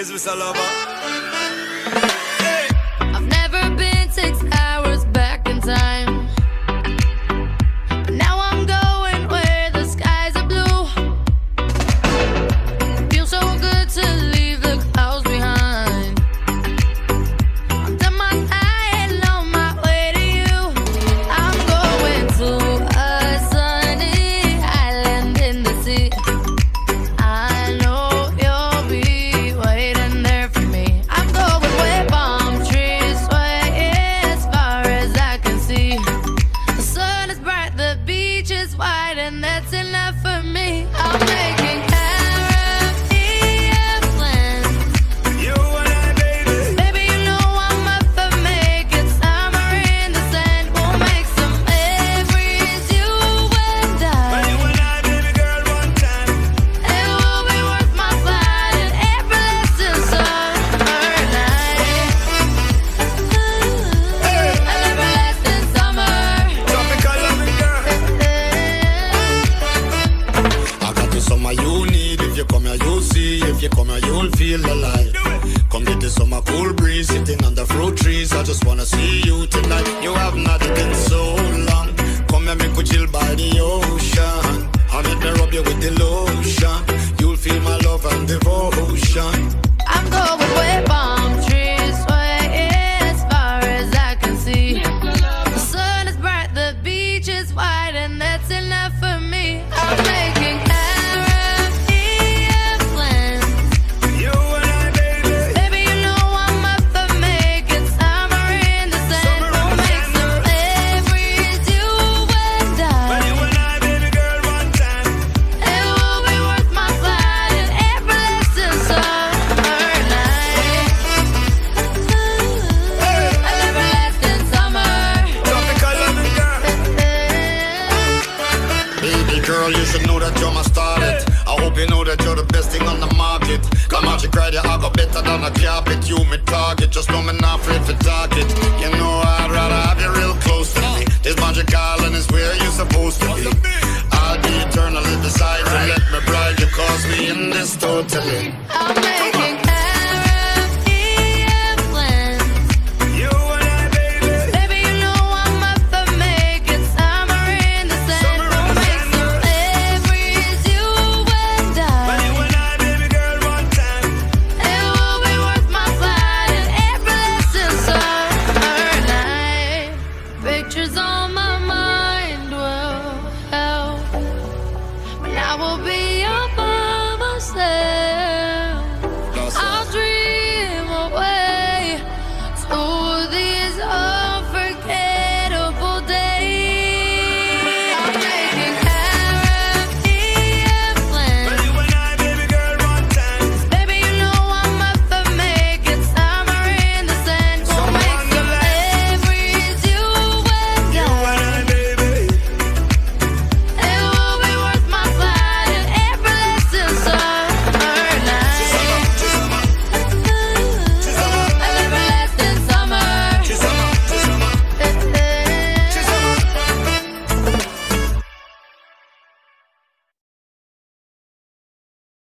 is Mr. Lover. I've never been 6 hours back in time, but now I'm going where the skies are blue. Feels so good to leave the clouds behind. I'm done my night on my way to you. I'm going to a sunny island in the sea. I know you'll be waiting there for me. I'm going where palm trees sway as far as I can see. The sun is bright, the beach is wide, and that's enough for me. I'm making Caribbean plans. You and I, baby. Baby, you know I'm up for making summer in the sand. We'll make some memories, you and But I. you and I, baby girl, one time. It will be worth my flight and everlasting summer night. An everlasting summer. Tropical loving girl. I got the summer you need. If you come here, you'll see. If you come here, you'll feel alive. Come get the summer cool breeze, sitting under fruit trees. I just wanna see you tonight. You have not been so long. Come here, make we chill by the ocean. And let me rub you with the lotion. You'll feel my love and devotion. I'm going where palm trees sway as far as I can see. The sun is bright, the beach is wide, and that's enough for me. I'm making Caribbean plans. You and I, baby. Baby, you know I'm up for making summer in the sand. We'll make some memories, you and But I. you and I, baby girl, one time. It will be worth my flight and everlasting summer night. An everlasting summer. Tropical loving girl. Baby girl, you should know that you're my starlet. I hope you know that you're the best thing on the market. Come on, you cry, I got better than a carpet. You me target, just know me not afraid for target.